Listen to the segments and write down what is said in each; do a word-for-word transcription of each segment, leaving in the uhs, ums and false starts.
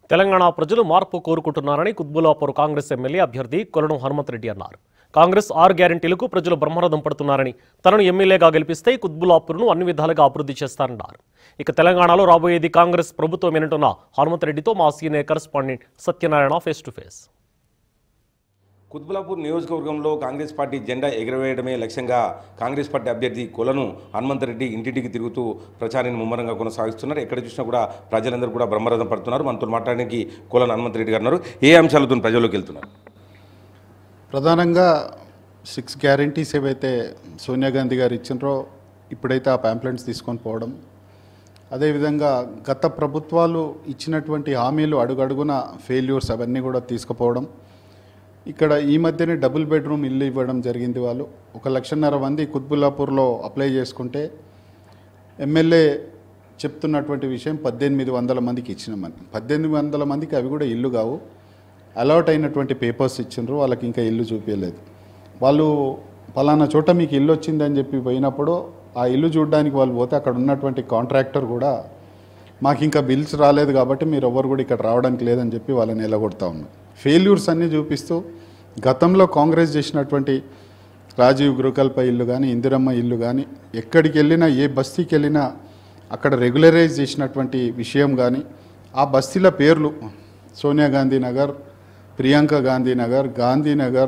తెలంగాణ ప్రజలు మార్పు కోరుకుంటున్నారని కుత్బుల్లాపూర్ కాంగ్రెస్ ఎమ్మెల్యే అభ్యర్థి కొలను హనుమంత్ రెడ్డి అన్నారు. కాంగ్రెస్ ఆరు గ్యారెంటీలకు ప్రజలు బ్రహ్మరథం పడుతున్నారని, తనను ఎమ్మెల్యేగా గెలిపిస్తే కుత్బుల్లాపూర్ను అన్ని విధాలుగా అభివృద్ధి చేస్తారన్నారు. ఇక తెలంగాణలో రాబోయేది కాంగ్రెస్ ప్రభుత్వమేనంటున్న హనుమంత్ రెడ్డితో మా senior correspondent Satyanarayana face to face. Quthbullapur నియోజకవర్గంలో కాంగ్రెస్ పార్టీ జెండా ఎగరవేయడమే లక్ష్యంగా కాంగ్రెస్ పార్టీ అభ్యర్థి కొలను హనుమంత్ రెడ్డి ఇంటింటికి తిరుగుతూ ప్రచారాన్ని ముమ్మరంగా కొనసాగిస్తున్నారు. ఎక్కడ చూసినా కూడా ప్రజలందరూ కూడా బ్రహ్మరథం పడుతున్నారు. మనతో మాట్లాడడానికి కొలను హనుమంత్ రెడ్డి గారు ఉన్నారు. ఏ అంశాలతో ప్రజల్లోకి వెళ్తున్నారు? ప్రధానంగా సిక్స్ గ్యారంటీస్ ఏవైతే సోనియా గాంధీ గారు ఇచ్చినారో ఇప్పుడైతే ఆ ప్యాంప్లెట్స్ తీసుకొని పోవడం, అదేవిధంగా గత ప్రభుత్వాలు ఇచ్చినటువంటి హామీలు అడుగడుగున ఫెయిల్యూర్స్ అవన్నీ కూడా తీసుకుపోవడం, ఇక్కడ ఈ మధ్యనే డబుల్ బెడ్రూమ్ ఇల్లు ఇవ్వడం జరిగింది. వాళ్ళు ఒక లక్షన్నర మంది కుత్బుల్లాపూర్లో అప్లై చేసుకుంటే ఎమ్మెల్యే చెప్తున్నటువంటి విషయం పద్దెనిమిది వందల మందికి ఇచ్చినామని. పద్దెనిమిది వందల మందికి అవి కూడా ఇల్లు కావు, అలాట్ అయినటువంటి పేపర్స్ ఇచ్చినారు, వాళ్ళకి ఇంకా ఇల్లు చూపించలేదు. వాళ్ళు పలానా చోట మీకు ఇల్లు వచ్చిందని చెప్పి పోయినప్పుడు ఆ ఇల్లు చూడడానికి వాళ్ళు పోతే అక్కడ ఉన్నటువంటి కాంట్రాక్టర్ కూడా మాకు ఇంకా బిల్స్ రాలేదు కాబట్టి మీరు ఎవరు కూడా ఇక్కడ రావడానికి లేదని చెప్పి వాళ్ళని ఎలగొడతా ఉన్నారు. ఫెయిల్యూర్స్ అన్నీ చూపిస్తూ గతంలో కాంగ్రెస్ చేసినటువంటి రాజీవ్ గృహకల్ప ఇల్లు కానీ, ఇందిరమ్మ ఇల్లు కానీ, ఎక్కడికి వెళ్ళినా ఏ బస్తీకి వెళ్ళినా అక్కడ రెగ్యులరైజ్ చేసినటువంటి విషయం కానీ, ఆ బస్తీల పేర్లు సోనియా గాంధీ నగర్, ప్రియాంక గాంధీ నగర్, గాంధీ నగర్,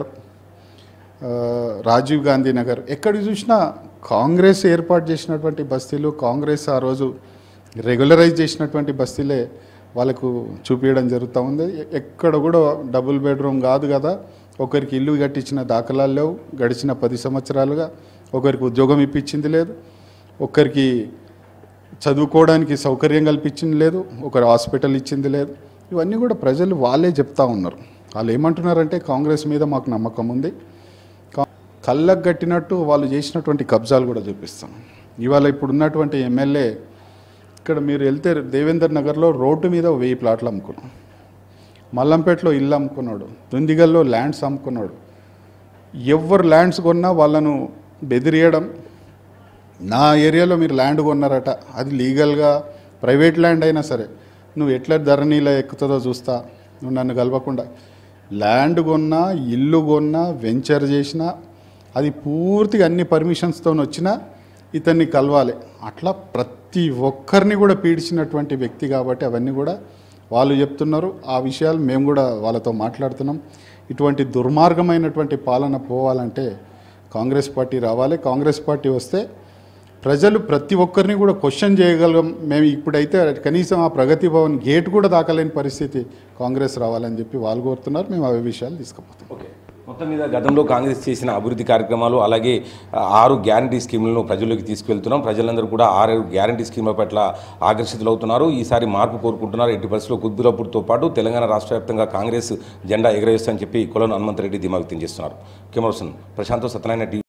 రాజీవ్ గాంధీ నగర్, ఎక్కడికి చూసినా కాంగ్రెస్ ఏర్పాటు చేసినటువంటి బస్తీలు, కాంగ్రెస్ ఆ రోజు రెగ్యులరైజ్ చేసినటువంటి బస్తీలే వాళ్ళకు చూపించడం జరుగుతూ ఉంది. ఎక్కడ కూడా డబుల్ బెడ్రూమ్ కాదు కదా, ఒకరికి ఇల్లు కట్టించిన దాఖలాలు లేవు. గడిచిన పది సంవత్సరాలుగా ఒకరికి ఉద్యోగం ఇప్పించింది లేదు, ఒకరికి చదువుకోవడానికి సౌకర్యం కల్పించింది లేదు, ఒకరి హాస్పిటల్ ఇచ్చింది లేదు. ఇవన్నీ కూడా ప్రజలు వాళ్ళే చెప్తా ఉన్నారు. వాళ్ళు ఏమంటున్నారంటే కాంగ్రెస్ మీద మాకు నమ్మకం ఉంది, కళ్ళకు కట్టినట్టు వాళ్ళు చేసినటువంటి కబ్జాలు కూడా చూపిస్తాం. ఇవాళ ఇప్పుడు ఉన్నటువంటి ఎమ్మెల్యే ఇక్కడ మీరు వెళ్తే దేవేందర్ నగర్లో రోడ్డు మీద వెయ్యి ప్లాట్లు అమ్ముకున్నాడు, మల్లంపేటలో ఇల్లు అమ్ముకున్నాడు, దుందిగల్లో ల్యాండ్స్ అమ్ముకున్నాడు. ఎవరు ల్యాండ్స్ కొన్నా వాళ్ళను బెదిరియడం, నా ఏరియాలో మీరు ల్యాండ్ కొన్నారట, అది లీగల్గా ప్రైవేట్ ల్యాండ్ అయినా సరే నువ్వు ఎట్లా ధరణిలో ఎక్కుతుందో చూస్తా, నువ్వు నన్ను కలవకుండా. ల్యాండ్ కొన్నా, ఇల్లు కొన్నా, వెంచర్ చేసినా అది పూర్తిగా అన్ని పర్మిషన్స్తో వచ్చినా ఇతన్ని కలవాలి. అట్లా ప్రతి ఒక్కరిని కూడా పీడిచినటువంటి వ్యక్తి కాబట్టి అవన్నీ కూడా వాళ్ళు చెప్తున్నారు. ఆ విషయాలు మేము కూడా వాళ్ళతో మాట్లాడుతున్నాం. ఇటువంటి దుర్మార్గమైనటువంటి పాలన పోవాలంటే కాంగ్రెస్ పార్టీ రావాలి. కాంగ్రెస్ పార్టీ వస్తే ప్రజలు ప్రతి ఒక్కరిని కూడా క్వశ్చన్ చేయగలం. మేము ఇప్పుడైతే కనీసం ఆ ప్రగతి భవన్ గేట్ కూడా దాకలేని పరిస్థితి కాంగ్రెస్ రావాలని చెప్పి వాళ్ళు కోరుతున్నారు. మేము అవే విషయాలు తీసుకుపోతాం. ఓకే, మొత్తం మీద గతంలో కాంగ్రెస్ చేసిన అభివృద్ధి కార్యక్రమాలు, అలాగే ఆరు గ్యారంటీ స్కీములను ప్రజల్లోకి తీసుకెళ్తున్నాం. ప్రజలందరూ కూడా ఆరు గ్యారంటీ స్కీముల పట్ల ఆకర్షితులవుతున్నారు. ఈసారి మార్పు కోరుకుంటున్నారు. ఎట్టి పరిస్థితుల్లో కుత్బుల్లాపూర్తో పాటు తెలంగాణ రాష్ట్ర వ్యాప్తంగా కాంగ్రెస్ జెండా ఎగరవేస్తామని చెప్పి కొలను హనుమంత్ రెడ్డి ధీమా వ్యక్తం చేస్తున్నారు. Camera person Prashanth, Satyanarayana TV.